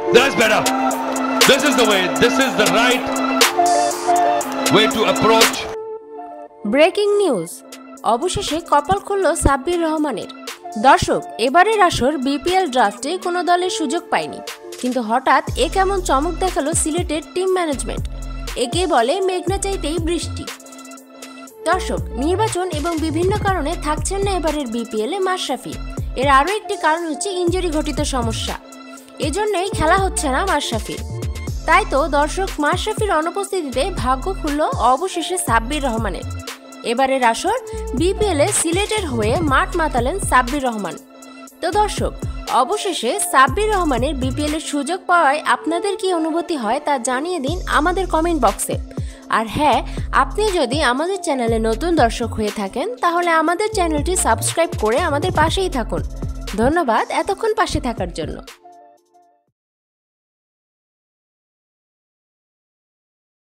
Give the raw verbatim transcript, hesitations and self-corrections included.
That's better. This is the way. This is the right way to approach. Breaking news, অবশেষে কপাল খুলল সাব্বির রহমানের। দর্শক, এবারের আসর বিপিএল ড্রাফটে কোনো দলের সুযোগ পায়নি, কিন্তু হঠাৎ এ কেমন চমক দেখালো সিলেটের টিম ম্যানেজমেন্ট। একে বলে মেঘনা চাইতেই বৃষ্টি। দর্শক, নির্বাচন এবং বিভিন্ন কারণে থাকছেন না এবারের বিপিএলে মাশরাফি। এর আরও একটি কারণ হচ্ছে ইনজুরি ঘটিত সমস্যা, এজন্যই খেলা হচ্ছে না মাশরাফির। তাই তো দর্শক, মাশরাফির অনুপস্থিতিতে ভাগ্য খুলল অবশেষে সাব্বির রহমানের। এবারের আসর বিপিএলে সিলেটের হয়ে মাঠ মাতালেন সাব্বির রহমান। তো দর্শক, অবশেষে সাব্বির রহমানের বিপিএলের সুযোগ পাওয়ায় আপনাদের কি অনুভূতি হয় তা জানিয়ে দিন আমাদের কমেন্ট বক্সে। আর হ্যাঁ, আপনি যদি আমাদের চ্যানেলে নতুন দর্শক হয়ে থাকেন তাহলে আমাদের চ্যানেলটি সাবস্ক্রাইব করে আমাদের পাশেই থাকুন। ধন্যবাদ এতক্ষণ পাশে থাকার জন্য।